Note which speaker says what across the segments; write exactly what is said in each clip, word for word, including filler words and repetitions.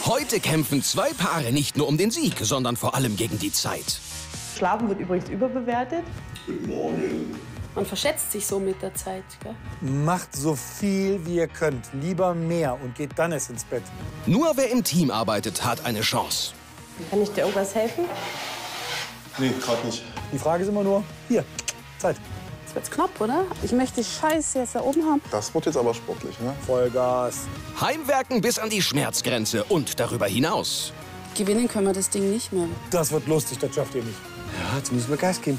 Speaker 1: Heute kämpfen zwei Paare nicht nur um den Sieg, sondern vor allem gegen die Zeit.
Speaker 2: Schlafen wird übrigens überbewertet.
Speaker 3: Guten Morgen.
Speaker 4: Man verschätzt sich so mit der Zeit, gell?
Speaker 5: Macht so viel, wie ihr könnt. Lieber mehr und geht dann erst ins Bett.
Speaker 1: Nur wer im Team arbeitet, hat eine Chance.
Speaker 2: Kann ich dir irgendwas helfen?
Speaker 3: Nee, gerade nicht.
Speaker 5: Die Frage ist immer nur, hier, Zeit.
Speaker 4: Jetzt wird's knapp, oder? Ich möchte die Scheiße jetzt da oben haben.
Speaker 3: Das wird jetzt aber sportlich, ne?
Speaker 5: Vollgas.
Speaker 1: Heimwerken bis an die Schmerzgrenze und darüber hinaus.
Speaker 4: Gewinnen können wir das Ding nicht mehr.
Speaker 5: Das wird lustig, das schafft ihr nicht.
Speaker 6: Ja, jetzt müssen wir Gas geben.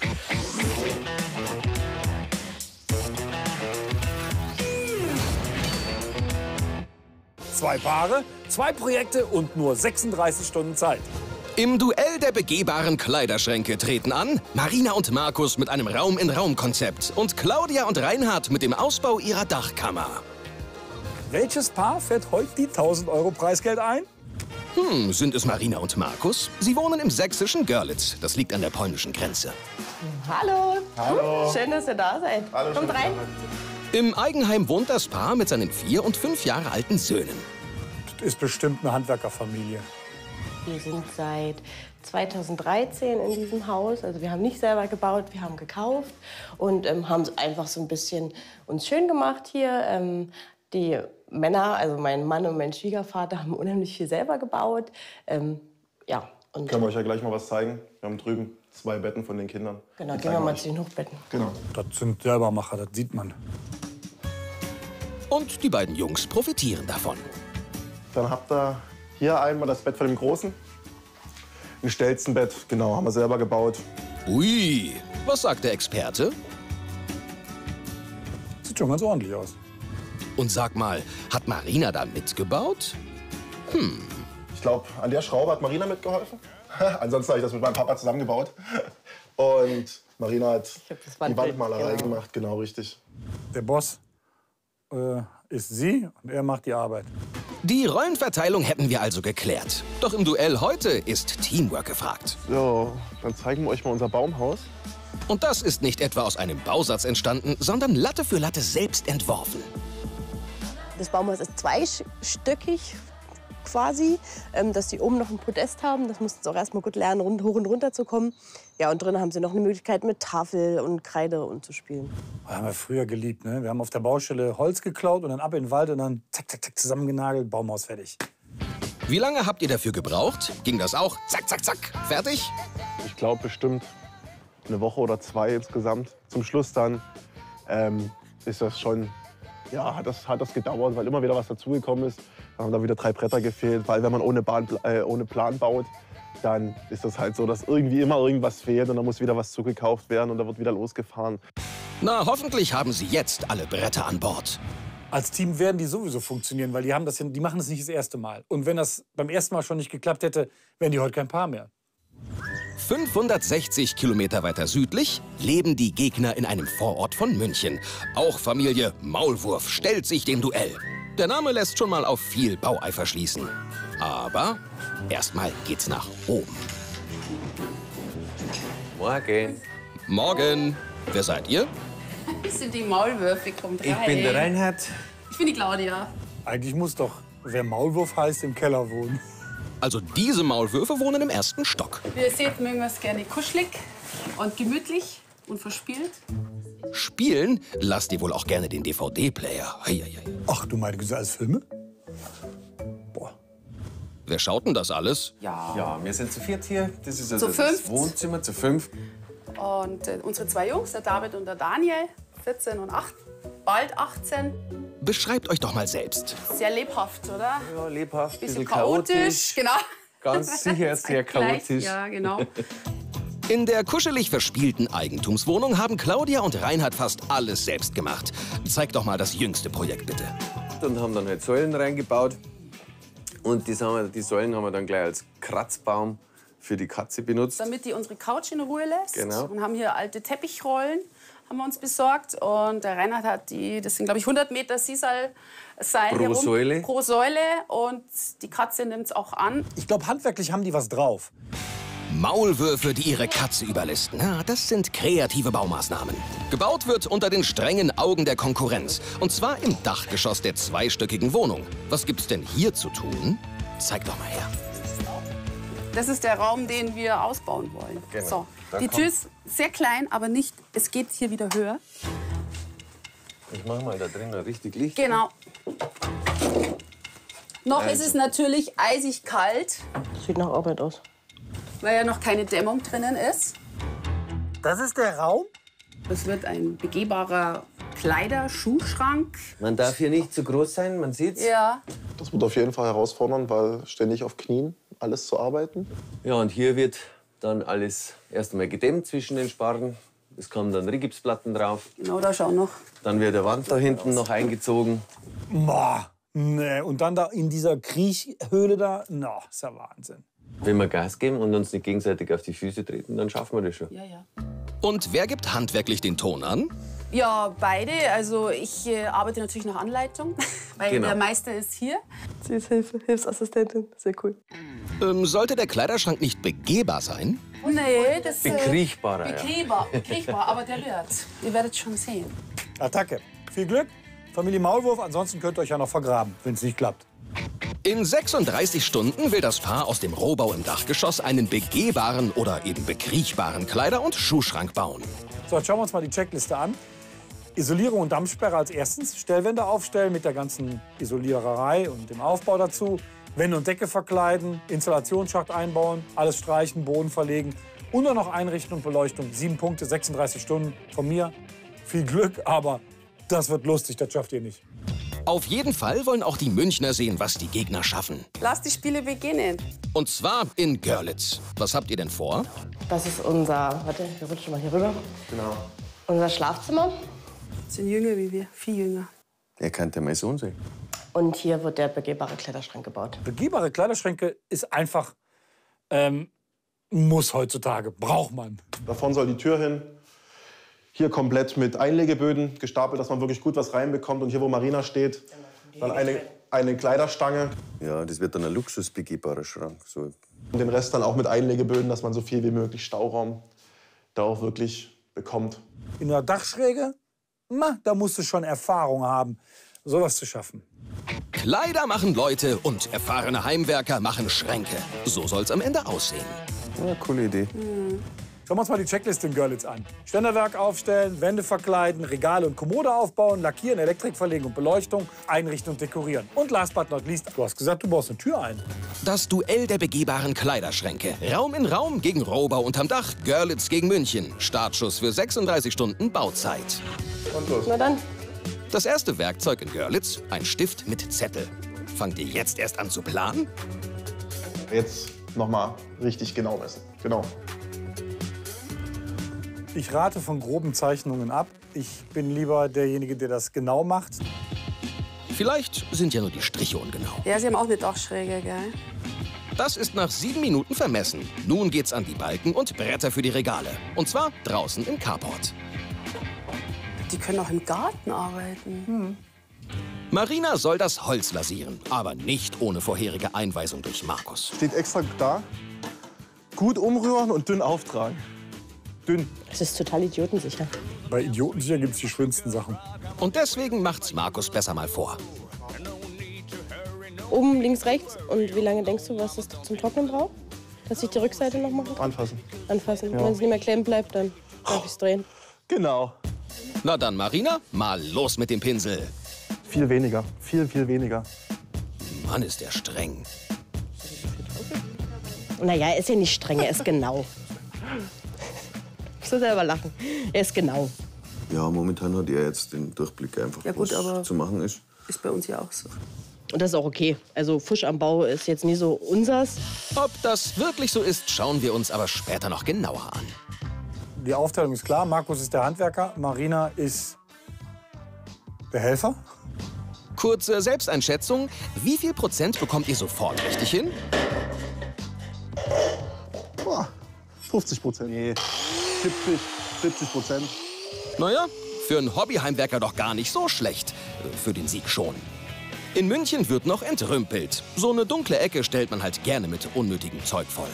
Speaker 5: Zwei Paare, zwei Projekte und nur sechsunddreißig Stunden Zeit.
Speaker 1: Im Duell der begehbaren Kleiderschränke treten an Marina und Markus mit einem Raum-in-Raum-Konzept und Claudia und Reinhard mit dem Ausbau ihrer Dachkammer.
Speaker 5: Welches Paar fährt heute die tausend Euro Preisgeld ein?
Speaker 1: Hm, sind es Marina und Markus? Sie wohnen im sächsischen Görlitz. Das liegt an der polnischen Grenze.
Speaker 2: Hallo.
Speaker 3: Hallo.
Speaker 2: Schön, dass ihr da seid.
Speaker 3: Hallo,
Speaker 2: Kommt
Speaker 3: schön,
Speaker 2: rein.
Speaker 1: Im Eigenheim wohnt das Paar mit seinen vier und fünf Jahre alten Söhnen.
Speaker 5: Das ist bestimmt eine Handwerkerfamilie.
Speaker 2: Wir sind seit zweitausenddreizehn in diesem Haus. Also wir haben nicht selber gebaut, wir haben gekauft und ähm, haben es einfach so ein bisschen uns schön gemacht hier. Ähm, die Männer, also mein Mann und mein Schwiegervater, haben unheimlich viel selber gebaut. Ähm, ja. Und
Speaker 3: Können wir euch ja gleich mal was zeigen. Wir haben drüben zwei Betten von den Kindern.
Speaker 2: genau,
Speaker 3: Die
Speaker 2: gehen wir
Speaker 3: zeigen
Speaker 2: mal
Speaker 3: euch.
Speaker 2: zu den Hochbetten.
Speaker 3: Genau.
Speaker 5: Das sind Selbermacher, das sieht man.
Speaker 1: Und die beiden Jungs profitieren davon.
Speaker 3: Dann habt ihr hier einmal das Bett von dem Großen. Ein Stelzenbett, genau, haben wir selber gebaut.
Speaker 1: Ui, was sagt der Experte?
Speaker 5: Sieht schon ganz ordentlich aus.
Speaker 1: Und sag mal, hat Marina da mitgebaut?
Speaker 3: Ich glaube, an der Schraube hat Marina mitgeholfen. Ansonsten habe ich das mit meinem Papa zusammengebaut. Und Marina hat
Speaker 2: hab das
Speaker 3: die
Speaker 2: Wandbild,
Speaker 3: Wandmalerei
Speaker 2: genau.
Speaker 3: gemacht, genau richtig.
Speaker 5: Der Boss äh, ist sie und er macht die Arbeit.
Speaker 1: Die Rollenverteilung hätten wir also geklärt. Doch im Duell heute ist Teamwork gefragt.
Speaker 3: So, dann zeigen wir euch mal unser Baumhaus.
Speaker 1: Und das ist nicht etwa aus einem Bausatz entstanden, sondern Latte für Latte selbst entworfen.
Speaker 2: Das Baumhaus ist zweistöckig quasi, ähm, dass sie oben noch ein Podest haben. Das mussten sie auch erst mal gut lernen, rund, hoch und runter zu kommen. Ja, und drinnen haben sie noch eine Möglichkeit mit Tafel und Kreide und zu spielen.
Speaker 5: Das haben wir früher geliebt, ne? Wir haben auf der Baustelle Holz geklaut und dann ab in den Wald und dann zack, zack, zack zusammengenagelt, Baumhaus fertig.
Speaker 1: Wie lange habt ihr dafür gebraucht? Ging das auch? Zack, zack, zack. Fertig?
Speaker 3: Ich glaube bestimmt eine Woche oder zwei insgesamt. Zum Schluss dann ähm, ist das schon, ja, hat das, hat das gedauert, weil immer wieder was dazugekommen ist. Dann haben da wieder drei Bretter gefehlt, weil wenn man ohne, Bahn, äh, ohne Plan baut, dann ist das halt so, dass irgendwie immer irgendwas fehlt und dann muss wieder was zugekauft werden und da wird wieder losgefahren.
Speaker 1: Na, hoffentlich haben sie jetzt alle Bretter an Bord.
Speaker 5: Als Team werden die sowieso funktionieren, weil die, haben das ja, die machen das nicht das erste Mal. Und wenn das beim ersten Mal schon nicht geklappt hätte, wären die heute kein Paar mehr.
Speaker 1: fünfhundertsechzig Kilometer weiter südlich leben die Gegner in einem Vorort von München. Auch Familie Maulwurf stellt sich dem Duell. Der Name lässt schon mal auf viel Baueifer schließen. Aber erstmal geht's nach oben.
Speaker 6: Morgen.
Speaker 1: Morgen. Wer seid ihr?
Speaker 4: Das sind die Maulwürfe, kommt rein.
Speaker 6: Ich bin der Reinhard.
Speaker 4: Ich bin die Claudia.
Speaker 5: Eigentlich muss doch, wer Maulwurf heißt, im Keller wohnen.
Speaker 1: Also diese Maulwürfe wohnen im ersten Stock.
Speaker 4: Wie ihr seht, mögen wir es gerne kuschelig und gemütlich und verspielt.
Speaker 1: Spielen lasst ihr wohl auch gerne den D V D-Player.
Speaker 5: Ach du meine Güte, als Filme? Boah.
Speaker 1: Wer schaut denn das alles?
Speaker 4: Ja.
Speaker 6: Ja, wir sind zu viert hier. Das ist also
Speaker 4: Zu fünft.
Speaker 6: das Wohnzimmer, zu fünf.
Speaker 4: Und äh, unsere zwei Jungs, der David und der Daniel, vierzehn und acht, bald achtzehn.
Speaker 1: Beschreibt euch doch mal selbst.
Speaker 4: Sehr lebhaft, oder?
Speaker 6: Ja, lebhaft,
Speaker 4: Bisschen
Speaker 6: bisschen
Speaker 4: chaotisch.
Speaker 6: chaotisch.
Speaker 4: Genau.
Speaker 6: Ganz sicher sehr
Speaker 4: Gleich,
Speaker 6: chaotisch.
Speaker 4: Ja, genau.
Speaker 1: In der kuschelig verspielten Eigentumswohnung haben Claudia und Reinhard fast alles selbst gemacht. Zeig doch mal das jüngste Projekt, bitte.
Speaker 6: Und haben dann halt Säulen reingebaut. Und die, haben wir, die Säulen haben wir dann gleich als Kratzbaum für die Katze benutzt.
Speaker 4: Damit die unsere Couch in Ruhe lässt.
Speaker 6: Genau.
Speaker 4: Und haben hier alte Teppichrollen, haben wir uns besorgt. Und der Reinhard hat die, das sind glaube ich hundert Meter Sisal Seil
Speaker 6: Pro
Speaker 4: herum,
Speaker 6: Säule.
Speaker 4: pro Säule. Und die Katze nimmt es auch an.
Speaker 5: Ich glaube, handwerklich haben die was drauf.
Speaker 1: Maulwürfe, die ihre Katze überlisten. Na, das sind kreative Baumaßnahmen. Gebaut wird unter den strengen Augen der Konkurrenz. Und zwar im Dachgeschoss der zweistöckigen Wohnung. Was gibt's denn hier zu tun? Zeig doch mal her.
Speaker 4: Das ist der Raum, den wir ausbauen wollen.
Speaker 6: Genau.
Speaker 4: So.
Speaker 6: Da
Speaker 4: Die
Speaker 6: kommt-
Speaker 4: Tür ist sehr klein, aber nicht, es geht hier wieder höher.
Speaker 6: Ich mache mal da drin richtig Licht.
Speaker 4: Genau. Noch
Speaker 6: Also.
Speaker 4: ist es natürlich eisig kalt,
Speaker 2: Sieht nach Arbeit aus.
Speaker 4: weil ja noch keine Dämmung drinnen ist.
Speaker 5: Das ist der Raum?
Speaker 4: Das wird ein begehbarer Kleider-Schuhschrank.
Speaker 6: Man darf hier nicht zu groß sein, man sieht's.
Speaker 4: Ja.
Speaker 3: Das wird auf jeden Fall herausfordernd, weil ständig auf Knien alles zu arbeiten.
Speaker 6: Ja, und hier wird dann alles erst einmal gedämmt zwischen den Sparren. Es kommen dann Rigipsplatten drauf.
Speaker 4: Genau, da schau noch.
Speaker 6: Dann wird der Wand da hinten noch eingezogen.
Speaker 5: Boah, nee. Und dann da in dieser Kriechhöhle da, no, ist ja Wahnsinn.
Speaker 6: Wenn wir Gas geben und uns nicht gegenseitig auf die Füße treten, dann schaffen wir das schon.
Speaker 4: Ja, ja.
Speaker 1: Und wer gibt handwerklich den Ton an?
Speaker 4: Ja, beide. Also ich äh, arbeite natürlich nach Anleitung, weil
Speaker 6: Genau.
Speaker 4: der Meister ist hier.
Speaker 2: Sie ist Hilfe, Hilfsassistentin. Sehr cool.
Speaker 1: Ähm, sollte der Kleiderschrank nicht begehbar sein?
Speaker 4: Nee, das äh,
Speaker 6: Bekriechbarer, ja.
Speaker 4: bekriechbar, bekriechbar, aber der wird. Ihr werdet schon sehen.
Speaker 5: Attacke. Viel Glück, Familie Maulwurf. Ansonsten könnt ihr euch ja noch vergraben, wenn es nicht klappt.
Speaker 1: In sechsunddreißig Stunden will das Paar aus dem Rohbau im Dachgeschoss einen begehbaren oder eben bekriechbaren Kleider- und Schuhschrank bauen.
Speaker 5: So, jetzt schauen wir uns mal die Checkliste an. Isolierung und Dampfsperre als erstens. Stellwände aufstellen mit der ganzen Isoliererei und dem Aufbau dazu. Wände und Decke verkleiden, Installationsschacht einbauen, alles streichen, Boden verlegen und dann noch einrichten und Beleuchtung. Sieben Punkte, sechsunddreißig Stunden von mir. Viel Glück, aber das wird lustig, das schafft ihr nicht.
Speaker 1: Auf jeden Fall wollen auch die Münchner sehen, was die Gegner schaffen.
Speaker 4: Lass die Spiele beginnen.
Speaker 1: Und zwar in Görlitz. Was habt ihr denn vor?
Speaker 2: Das ist unser, warte, wir rutschen mal hier rüber.
Speaker 3: Genau.
Speaker 2: Unser Schlafzimmer.
Speaker 4: Sind jünger wie wir, viel jünger.
Speaker 6: Er könnte mein Sohn sein.
Speaker 2: Und hier wird der begehbare Kleiderschrank gebaut.
Speaker 5: Begehbare Kleiderschränke ist einfach, ähm, muss heutzutage, braucht man.
Speaker 3: Da vorne soll die Tür hin. Hier komplett mit Einlegeböden gestapelt, dass man wirklich gut was reinbekommt. Und hier, wo Marina steht, dann eine, eine Kleiderstange.
Speaker 6: Ja, das wird dann ein luxusbegehbarer Schrank. So.
Speaker 3: Und den Rest dann auch mit Einlegeböden, dass man so viel wie möglich Stauraum da auch wirklich bekommt.
Speaker 5: In der Dachschräge, na, da musst du schon Erfahrung haben, sowas zu schaffen.
Speaker 1: Kleider machen Leute und erfahrene Heimwerker machen Schränke. So soll's am Ende aussehen.
Speaker 6: Ja, coole Idee.
Speaker 5: Schauen wir uns mal die Checkliste in Görlitz an. Ständerwerk aufstellen, Wände verkleiden, Regale und Kommode aufbauen, lackieren, Elektrik verlegen und Beleuchtung, einrichten und dekorieren. Und last but not least, du hast gesagt, du baust eine Tür ein.
Speaker 1: Das Duell der begehbaren Kleiderschränke. Raum in Raum gegen Rohbau unterm Dach. Görlitz gegen München. Startschuss für sechsunddreißig Stunden Bauzeit.
Speaker 3: Und los.
Speaker 2: Na dann.
Speaker 1: Das erste Werkzeug in Görlitz, ein Stift mit Zettel. Fangt ihr jetzt erst an zu planen?
Speaker 3: Jetzt noch mal richtig genau messen. Genau.
Speaker 5: Ich rate von groben Zeichnungen ab. Ich bin lieber derjenige, der das genau macht.
Speaker 1: Vielleicht sind ja nur die Striche ungenau.
Speaker 4: Ja, sie haben auch eine Dachschräge, gell?
Speaker 1: Das ist nach sieben Minuten vermessen. Nun geht's an die Balken und Bretter für die Regale. Und zwar draußen im Carport.
Speaker 4: Die können auch im Garten arbeiten.
Speaker 1: Marina soll das Holz lasieren, aber nicht ohne vorherige Einweisung durch Markus.
Speaker 3: Steht extra da. Gut umrühren und dünn auftragen. Dünn.
Speaker 2: Es ist total idiotensicher.
Speaker 5: Bei Idioten sicher gibt es die schönsten Sachen.
Speaker 1: Und deswegen macht's Markus besser mal vor.
Speaker 2: Oben, links, rechts. Und wie lange denkst du, was es zum Trocknen braucht? Dass ich die Rückseite noch machen kann?
Speaker 3: Anfassen.
Speaker 2: Anfassen. Und wenn es nicht mehr kleben bleibt, dann darf ich es drehen.
Speaker 3: Genau.
Speaker 1: Na dann, Marina, mal los mit dem Pinsel.
Speaker 3: Viel weniger. Viel, viel weniger.
Speaker 1: Mann, ist der streng.
Speaker 2: Naja, er ist ja nicht streng, er ist genau. Ich soll selber lachen. Er ist genau.
Speaker 6: Ja, momentan hat er jetzt den Durchblick einfach,
Speaker 4: Ja gut,
Speaker 6: was
Speaker 4: aber-
Speaker 6: zu machen ist.
Speaker 4: Ist bei uns ja auch so.
Speaker 2: Und das ist auch okay. Also Fusch am Bau ist jetzt nie so unsers.
Speaker 1: Ob das wirklich so ist, schauen wir uns aber später noch genauer an.
Speaker 5: Die Aufteilung ist klar. Markus ist der Handwerker, Marina ist der Helfer.
Speaker 1: Kurze Selbsteinschätzung. Wie viel Prozent bekommt ihr sofort richtig hin?
Speaker 3: Boah, fünfzig Prozent. Nee, siebzig, siebzig Prozent.
Speaker 1: Naja, für einen Hobbyheimwerker doch gar nicht so schlecht. Für den Sieg schon. In München wird noch entrümpelt. So eine dunkle Ecke stellt man halt gerne mit unnötigem Zeug voll.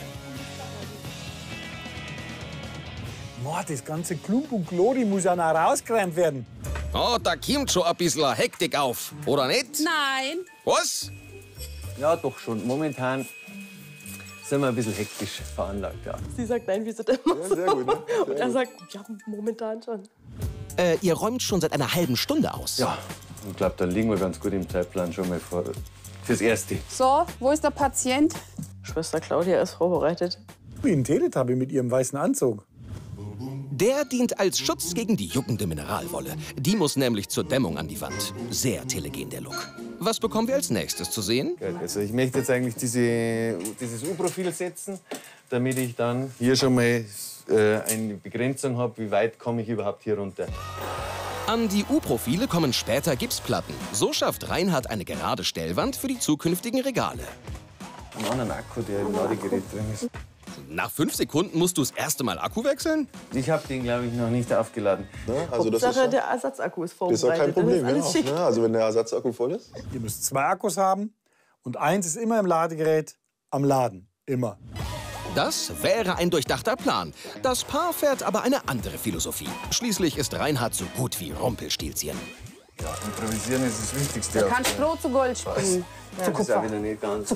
Speaker 5: Boah, das ganze Klump und Klodi muss ja noch rausgeräumt werden.
Speaker 1: Oh, da kommt schon ein bisschen Hektik auf, oder nicht?
Speaker 4: Nein.
Speaker 1: Was?
Speaker 6: Ja, doch schon. Momentan sind wir ein bisschen hektisch veranlagt, ja.
Speaker 2: Sie sagt nein, wir sind immer
Speaker 3: Ja,
Speaker 2: so.
Speaker 3: sehr gut, ne? Sehr
Speaker 2: Und er
Speaker 3: gut.
Speaker 2: sagt, ja, momentan schon.
Speaker 1: Äh, ihr räumt schon seit einer halben Stunde aus.
Speaker 6: Ja, ich glaube, dann liegen wir ganz gut im Zeitplan schon mal vor. Fürs Erste.
Speaker 4: So, wo ist der Patient?
Speaker 2: Schwester Claudia ist vorbereitet.
Speaker 5: Wie ein Teletubby mit ihrem weißen Anzug.
Speaker 1: Der dient als Schutz gegen die juckende Mineralwolle. Die muss nämlich zur Dämmung an die Wand. Sehr telegen, der Look. Was bekommen wir als nächstes zu sehen?
Speaker 6: Also ich möchte jetzt eigentlich diese, dieses U-Profil setzen, damit ich dann hier schon mal äh, eine Begrenzung habe, wie weit komme ich überhaupt hier runter.
Speaker 1: An die U-Profile kommen später Gipsplatten. So schafft Reinhard eine gerade Stellwand für die zukünftigen Regale.
Speaker 6: Einen anderen Akku, der im Ladegerät drin ist.
Speaker 1: Nach fünf Sekunden musst du das erste Mal Akku wechseln?
Speaker 6: Ich habe den, glaube ich, noch nicht aufgeladen.
Speaker 3: Ne? Also das ist,
Speaker 2: Hauptsache,
Speaker 3: ja,
Speaker 2: der Ersatzakku ist
Speaker 3: ist
Speaker 2: vorbereitet.
Speaker 3: auch kein Problem.
Speaker 2: Dann ist alles
Speaker 3: Ja.
Speaker 2: schick.
Speaker 3: Ne? Also wenn der Ersatzakku voll ist.
Speaker 5: Ihr müsst zwei Akkus haben und eins ist immer im Ladegerät am Laden. Immer.
Speaker 1: Das wäre ein durchdachter Plan. Das Paar fährt aber eine andere Philosophie. Schließlich ist Reinhard so gut wie Rumpelstilzchen.
Speaker 6: Ja, improvisieren ist das Wichtigste.
Speaker 4: Du kannst Stroh zu Gold spielen.
Speaker 6: Zu Kupfer. Das ist auch wieder nicht ganz.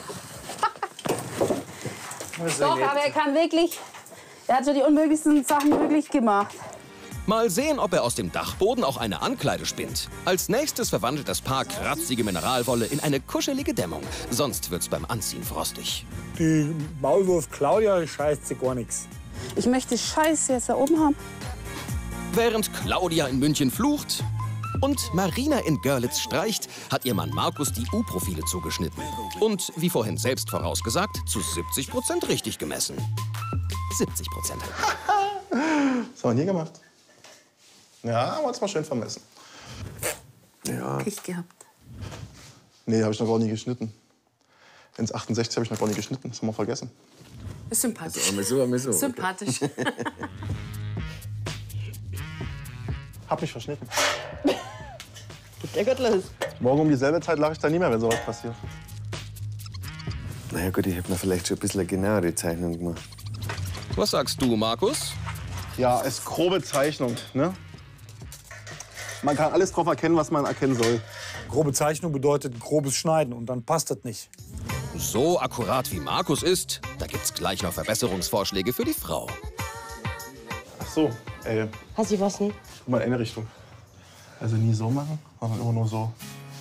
Speaker 4: Doch, aber er kann wirklich, er hat schon die unmöglichsten Sachen möglich gemacht.
Speaker 1: Mal sehen, ob er aus dem Dachboden auch eine Ankleide spinnt. Als nächstes verwandelt das Paar kratzige Mineralwolle in eine kuschelige Dämmung. Sonst wird's beim Anziehen frostig.
Speaker 5: Die Maulwurf Claudia scheißt sich gar nichts.
Speaker 4: Ich möchte Scheiße jetzt da oben haben.
Speaker 1: Während Claudia in München flucht und Marina in Görlitz streicht, hat ihr Mann Markus die U-Profile zugeschnitten. Und, wie vorhin selbst vorausgesagt, zu siebzig Prozent richtig gemessen. siebzig Prozent.
Speaker 3: Das haben wir nie gemacht. Ja, aber jetzt mal schön vermessen.
Speaker 6: Ja.
Speaker 4: Pech gehabt.
Speaker 3: Nee, habe ich noch gar nie geschnitten. eins Komma achtundsechzig habe ich noch gar nie geschnitten. Das haben wir vergessen.
Speaker 4: Ist sympathisch.
Speaker 6: Einmal so, einmal so.
Speaker 4: Sympathisch.
Speaker 3: Hab mich verschnitten.
Speaker 2: Der Gürtel ist.
Speaker 3: Morgen um dieselbe Zeit lache ich dann nie mehr, wenn sowas passiert.
Speaker 6: Na ja, gut, ich hätte mir vielleicht schon ein bisschen eine genauere Zeichnung gemacht.
Speaker 1: Was sagst du, Markus?
Speaker 3: Ja, es ist grobe Zeichnung, ne? Man kann alles drauf erkennen, was man erkennen soll.
Speaker 5: Grobe Zeichnung bedeutet grobes Schneiden und dann passt das nicht.
Speaker 1: So akkurat wie Markus ist, da gibt's gleich noch Verbesserungsvorschläge für die Frau.
Speaker 3: Ach so, ey,
Speaker 2: Hast du was denn?
Speaker 3: guck mal in eine Richtung. Also nie so machen, sondern immer nur so.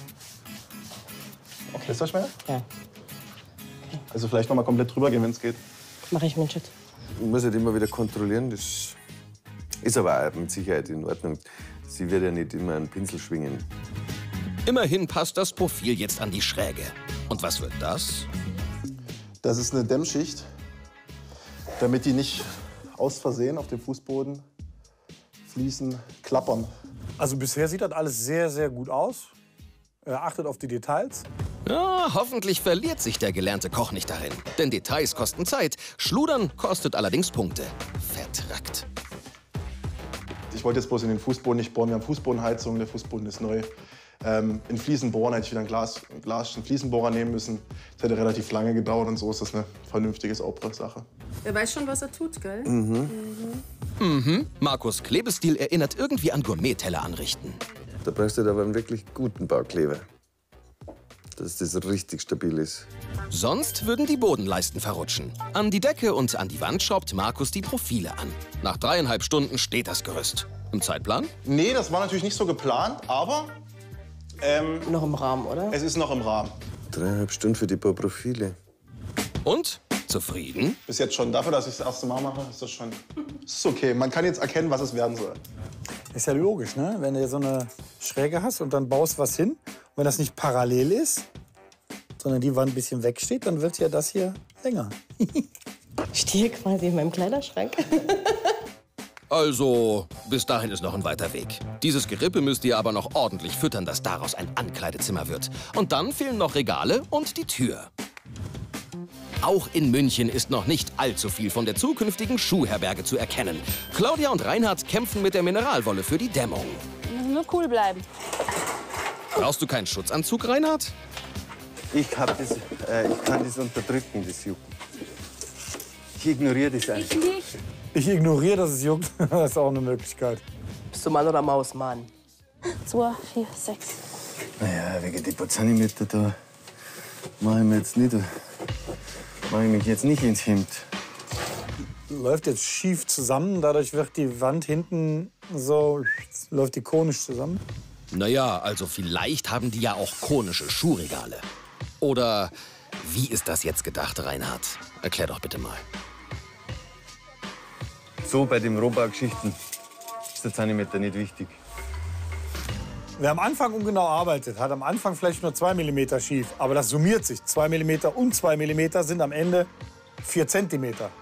Speaker 3: Okay, ist das schwer?
Speaker 2: Ja,
Speaker 3: Also vielleicht noch mal komplett drüber gehen, wenn es geht.
Speaker 2: mach ich, mein Schatz.
Speaker 6: Ich muss halt immer wieder kontrollieren. Das ist aber auch mit Sicherheit in Ordnung. Sie wird ja nicht immer einen Pinsel schwingen.
Speaker 1: Immerhin passt das Profil jetzt an die Schräge. Und was wird das?
Speaker 3: Das ist eine Dämmschicht, damit die nicht aus Versehen auf dem Fußboden Fliesen klappern.
Speaker 5: Also bisher sieht das alles sehr, sehr gut aus. Er achtet auf die Details.
Speaker 1: Ja, hoffentlich verliert sich der gelernte Koch nicht darin. Denn Details kosten Zeit, Schludern kostet allerdings Punkte. Vertrackt.
Speaker 3: Ich wollte jetzt bloß in den Fußboden nicht bohren. Wir haben Fußbodenheizung, der Fußboden ist neu. Ähm, in Fliesen bohren hätte ich wieder einen, Glas, einen Glas, einen Fliesenbohrer nehmen müssen. Das hätte relativ lange gedauert und so ist das eine vernünftige, saubere Sache.
Speaker 4: Er weiß schon, was er tut, gell?
Speaker 1: Mhm. Markus' Klebestil erinnert irgendwie an Gourmet-Teller anrichten.
Speaker 6: Da brauchst du aber einen wirklich guten Baukleber, dass das richtig stabil ist.
Speaker 1: Sonst würden die Bodenleisten verrutschen. An die Decke und an die Wand schraubt Markus die Profile an. Nach dreieinhalb Stunden steht das Gerüst. Im Zeitplan?
Speaker 3: Nee, das war natürlich nicht so geplant, aber ähm,
Speaker 2: Noch im Rahmen, oder?
Speaker 3: es ist noch im Rahmen.
Speaker 6: Dreieinhalb Stunden für die paar Profile.
Speaker 1: Und? Zufrieden?
Speaker 3: Bis jetzt schon. Dafür, dass ich das erste Mal mache, ist das schon ist okay. Man kann jetzt erkennen, was es werden soll.
Speaker 5: Ist ja logisch, ne? Wenn du so eine Schräge hast und dann baust was hin, und wenn das nicht parallel ist, sondern die Wand ein bisschen wegsteht, dann wird ja das hier länger.
Speaker 2: Ich stehe quasi in meinem Kleiderschrank.
Speaker 1: Also, bis dahin ist noch ein weiter Weg. Dieses Gerippe müsst ihr aber noch ordentlich füttern, dass daraus ein Ankleidezimmer wird. Und dann fehlen noch Regale und die Tür. Auch in München ist noch nicht allzu viel von der zukünftigen Schuhherberge zu erkennen. Claudia und Reinhard kämpfen mit der Mineralwolle für die Dämmung.
Speaker 4: Wir müssen nur cool bleiben.
Speaker 1: Brauchst du keinen Schutzanzug, Reinhard?
Speaker 6: Ich, hab das, äh, ich kann das unterdrücken, das Jucken. Ich ignoriere das einfach.
Speaker 4: Ich nicht.
Speaker 5: Ich ignoriere, dass es juckt. Das ist auch eine Möglichkeit.
Speaker 2: Bist du Mann oder Maus, Mann?
Speaker 4: Zwei, vier, sechs.
Speaker 6: Naja, wegen die paar Zentimeter da mache ich, mir jetzt nicht, mach ich mich jetzt nicht ins Hemd.
Speaker 5: Läuft jetzt schief zusammen, dadurch wird die Wand hinten so, läuft die konisch zusammen.
Speaker 1: Naja, also vielleicht haben die ja auch konische Schuhregale. Oder wie ist das jetzt gedacht, Reinhard? Erklär doch bitte mal.
Speaker 6: So bei den Rohbaugeschichten ist der Zentimeter nicht wichtig.
Speaker 5: Wer am Anfang ungenau arbeitet, hat am Anfang vielleicht nur zwei Millimeter schief. Aber das summiert sich. zwei Millimeter und zwei Millimeter sind am Ende vier Zentimeter.